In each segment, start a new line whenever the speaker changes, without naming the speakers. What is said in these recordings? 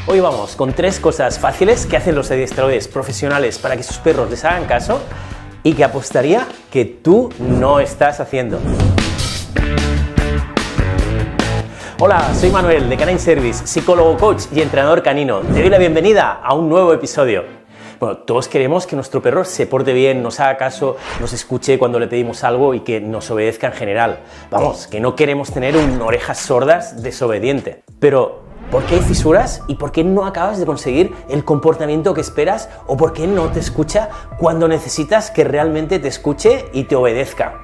Hoy vamos con 3 cosas fáciles que hacen los adiestradores profesionales para que sus perros les hagan caso y que apostaría que tú no estás haciendo. Hola, soy Manuel de Canine Service, psicólogo, coach y entrenador canino. Te doy la bienvenida a un nuevo episodio. Bueno, todos queremos que nuestro perro se porte bien, nos haga caso, nos escuche cuando le pedimos algo y que nos obedezca en general. Vamos, que no queremos tener un orejas sordas desobediente. Pero, ¿por qué hay fisuras y por qué no acabas de conseguir el comportamiento que esperas o por qué no te escucha cuando necesitas que realmente te escuche y te obedezca?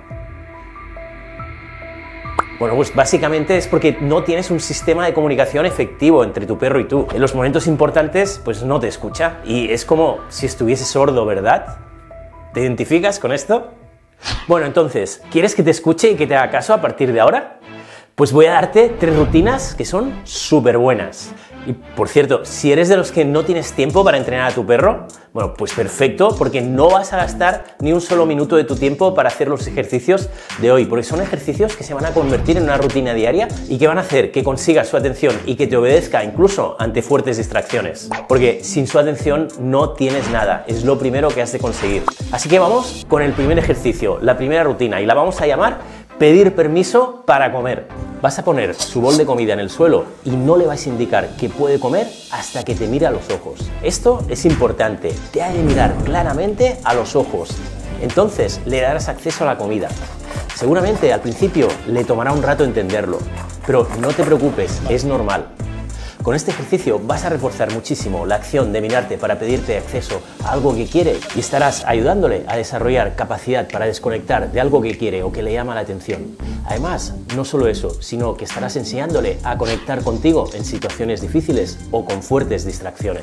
Bueno, pues básicamente es porque no tienes un sistema de comunicación efectivo entre tu perro y tú. En los momentos importantes, pues no te escucha y es como si estuviese sordo, ¿verdad? ¿Te identificas con esto? Bueno, entonces, ¿quieres que te escuche y que te haga caso a partir de ahora? Pues voy a darte 3 rutinas que son súper buenas. Y por cierto, si eres de los que no tienes tiempo para entrenar a tu perro, bueno, pues perfecto, porque no vas a gastar ni un solo minuto de tu tiempo para hacer los ejercicios de hoy, porque son ejercicios que se van a convertir en una rutina diaria y que van a hacer que consigas su atención y que te obedezca incluso ante fuertes distracciones. Porque sin su atención no tienes nada, es lo primero que has de conseguir. Así que vamos con el primer ejercicio, la primera rutina, y la vamos a llamar pedir permiso para comer. Vas a poner su bol de comida en el suelo y no le vais a indicar que puede comer hasta que te mire a los ojos. Esto es importante, te ha de mirar claramente a los ojos. Entonces le darás acceso a la comida. Seguramente al principio le tomará un rato entenderlo, pero no te preocupes, es normal. Con este ejercicio vas a reforzar muchísimo la acción de mirarte para pedirte acceso a algo que quiere y estarás ayudándole a desarrollar capacidad para desconectar de algo que quiere o que le llama la atención. Además, no solo eso, sino que estarás enseñándole a conectar contigo en situaciones difíciles o con fuertes distracciones.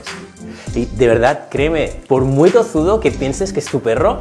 Y de verdad, créeme, por muy tozudo que pienses que es tu perro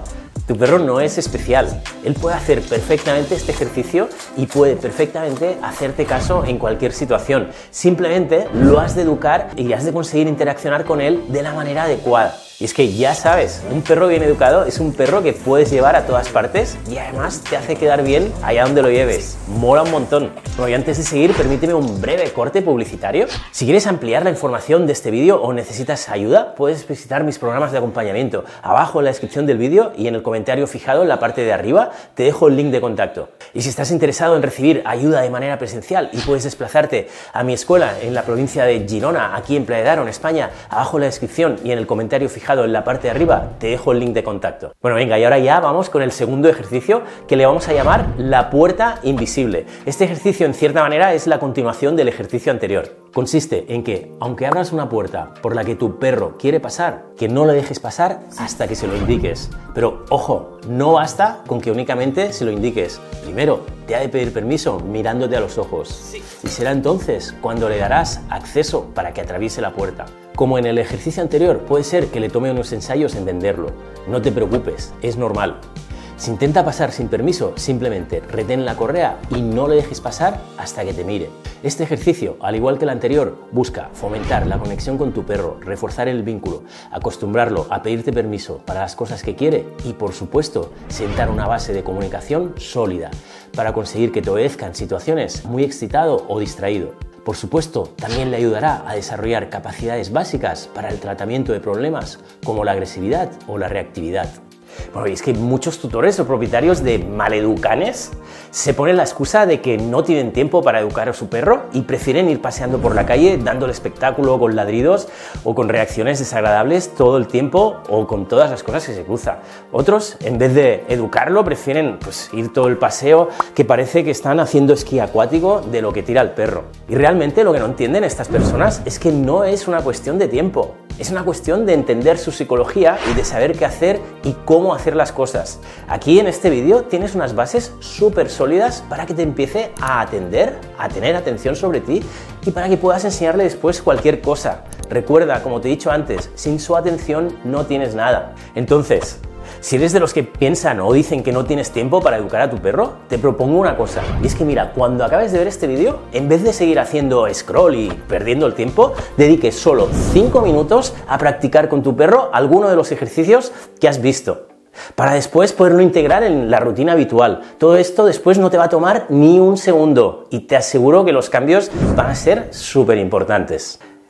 no es especial. Él puede hacer perfectamente este ejercicio y puede perfectamente hacerte caso en cualquier situación. Simplemente lo has de educar y has de conseguir interaccionar con él de la manera adecuada. Y es que ya sabes, un perro bien educado es un perro que puedes llevar a todas partes y además te hace quedar bien allá donde lo lleves. Mola un montón. Bueno, y antes de seguir, permíteme un breve corte publicitario. Si quieres ampliar la información de este vídeo o necesitas ayuda, puedes visitar mis programas de acompañamiento. Abajo en la descripción del vídeo y en el comentario fijado en la parte de arriba te dejo el link de contacto. Y si estás interesado en recibir ayuda de manera presencial y puedes desplazarte a mi escuela en la provincia de Girona, aquí en Playa de Aro, en España, abajo en la descripción y en el comentario fijado en la parte de arriba te dejo el link de contacto. Bueno, venga, y ahora ya vamos con el segundo ejercicio que le vamos a llamar la puerta invisible. Este ejercicio en cierta manera es la continuación del ejercicio anterior. Consiste en que, aunque abras una puerta por la que tu perro quiere pasar, que no le dejes pasar hasta que se lo indiques. Pero, ojo, no basta con que únicamente se lo indiques. Primero, te ha de pedir permiso mirándote a los ojos. Y será entonces cuando le darás acceso para que atraviese la puerta. Como en el ejercicio anterior, puede ser que le tome unos ensayos entenderlo. No te preocupes, es normal. Si intenta pasar sin permiso, simplemente retén la correa y no le dejes pasar hasta que te mire. Este ejercicio, al igual que el anterior, busca fomentar la conexión con tu perro, reforzar el vínculo, acostumbrarlo a pedirte permiso para las cosas que quiere y, por supuesto, sentar una base de comunicación sólida para conseguir que te obedezca en situaciones muy excitado o distraído. Por supuesto, también le ayudará a desarrollar capacidades básicas para el tratamiento de problemas como la agresividad o la reactividad. Bueno, y es que muchos tutores o propietarios de maleducanes se ponen la excusa de que no tienen tiempo para educar a su perro y prefieren ir paseando por la calle dándole espectáculo con ladridos o con reacciones desagradables todo el tiempo o con todas las cosas que se cruzan. Otros, en vez de educarlo, prefieren ir todo el paseo que parece que están haciendo esquí acuático de lo que tira el perro. Y realmente lo que no entienden estas personas es que no es una cuestión de tiempo. Es una cuestión de entender su psicología y de saber qué hacer y cómo hacer las cosas. Aquí en este vídeo tienes unas bases súper sólidas para que te empiece a atender, a tener atención sobre ti y para que puedas enseñarle después cualquier cosa. Recuerda, como te he dicho antes, sin su atención no tienes nada. Entonces, si eres de los que piensan o dicen que no tienes tiempo para educar a tu perro, te propongo una cosa. Y es que mira, cuando acabes de ver este vídeo, en vez de seguir haciendo scroll y perdiendo el tiempo, dediques solo 5 minutos a practicar con tu perro alguno de los ejercicios que has visto, para después poderlo integrar en la rutina habitual. Todo esto después no te va a tomar ni un segundo y te aseguro que los cambios van a ser súper importantes.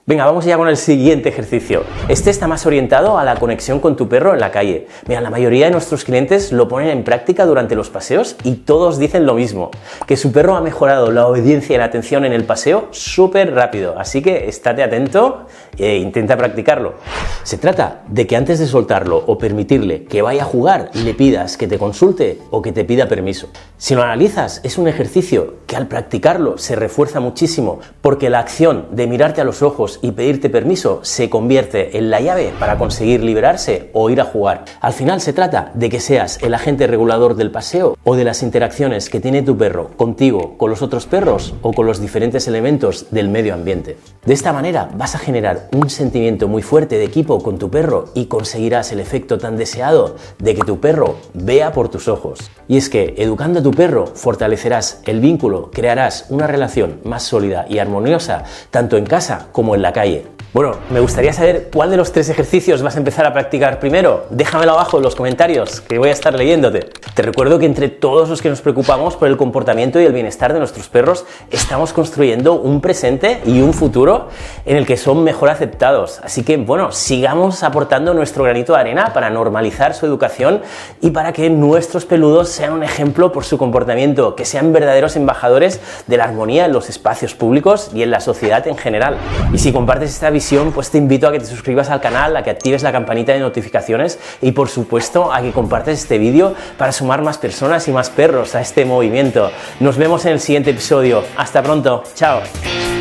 Venga, vamos ya con el siguiente ejercicio. Este está más orientado a la conexión con tu perro en la calle. Mira, la mayoría de nuestros clientes lo ponen en práctica durante los paseos y todos dicen lo mismo, que su perro ha mejorado la obediencia y la atención en el paseo súper rápido. Así que estate atento e intenta practicarlo. Se trata de que antes de soltarlo o permitirle que vaya a jugar, le pidas que te consulte o que te pida permiso. Si lo analizas, es un ejercicio que al practicarlo se refuerza muchísimo porque la acción de mirarte a los ojos y pedirte permiso se convierte en la llave para conseguir liberarse o ir a jugar. Al final se trata de que seas el agente regulador del paseo o de las interacciones que tiene tu perro contigo, con los otros perros o con los diferentes elementos del medio ambiente. De esta manera vas a generar un sentimiento muy fuerte de equipo con tu perro y conseguirás el efecto tan deseado de que tu perro vea por tus ojos. Y es que educando a tu perro fortalecerás el vínculo, crearás una relación más sólida y armoniosa tanto en casa como en la calle. Bueno, me gustaría saber cuál de los 3 ejercicios vas a empezar a practicar primero. Déjamelo abajo en los comentarios, que voy a estar leyéndote. Te recuerdo que entre todos los que nos preocupamos por el comportamiento y el bienestar de nuestros perros, estamos construyendo un presente y un futuro en el que son mejor aceptados. Así que, bueno, sigamos aportando nuestro granito de arena para normalizar su educación y para que nuestros peludos sean un ejemplo por su comportamiento, que sean verdaderos embajadores de la armonía en los espacios públicos y en la sociedad en general. Y si compartes esta visión, pues te invito a que te suscribas al canal, a que actives la campanita de notificaciones y por supuesto a que compartas este vídeo para sumar más personas y más perros a este movimiento. Nos vemos en el siguiente episodio. Hasta pronto. Chao.